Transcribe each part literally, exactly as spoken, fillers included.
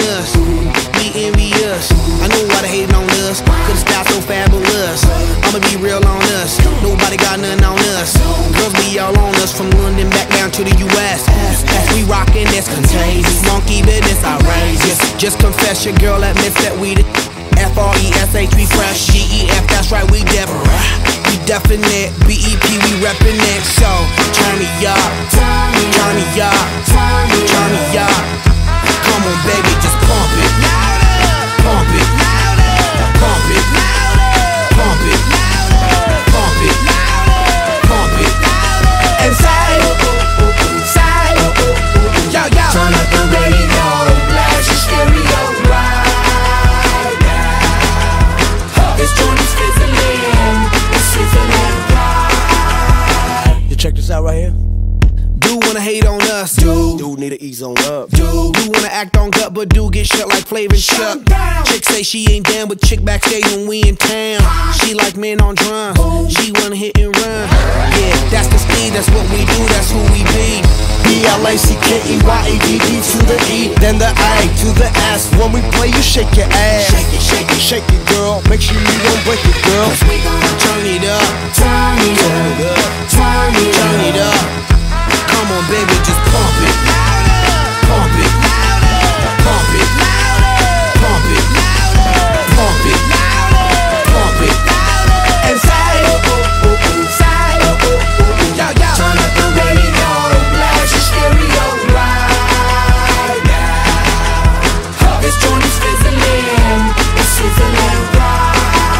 us, be envious. I know why they hating on us, cause the style so fabulous. I'ma be real on us, nobody got nothing on us. Girls be all on us, from London back down to the U S We rockin', that's contagious, monkey business outrageous. Just confess your girl admits that we the F R E S H, we fresh. G E F, that's right, we different. We definite, B E P, we reppin' it. So, turn me up, turn me up, turn me up. Come on baby, just pump it, pump it, pump it, pump it, pump it, pump it. And say, say, yo, yo. Turn up the radio, blast your stereo right now. This joint is fizzling, it's sizzling right. You check this out right here. Do wanna hate on us, dude. Dude need to ease on up. Dude, do wanna act on gut, but do get shut like Flavor and Chuck. Chick say she ain't down, but chick backstage when we in town. She like men on drums, she wanna hit and run. Yeah, that's the speed, that's what we do, that's who we be. B L A C K E Y A D D to the E, then the A to the S. When we play, you shake your ass. Shake it, shake it, shake it, girl. Make sure you don't break it, girl. We gon' Turn it up, turn it up, turn it turn it up. Come on, baby, just pump it, pump it, pump it, pump it, pump it, pump it, and say, say, yo, yo. Turn up the radio, blast your stereo right now. This joint is fizzling, it's sizzling right.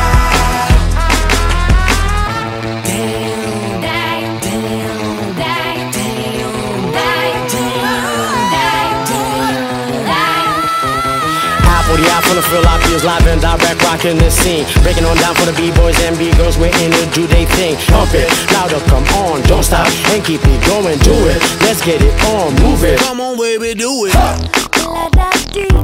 Damn, Die, damn, die, damn, die, For the eye, from the feel, I feels live and direct, rocking the scene. Breaking on down for the B-boys and B-girls, we're in to do they thing. Pump it, louder, come on, don't stop, and keep it going, do it. Let's get it on, move it. come on, baby, do it. die, die, die.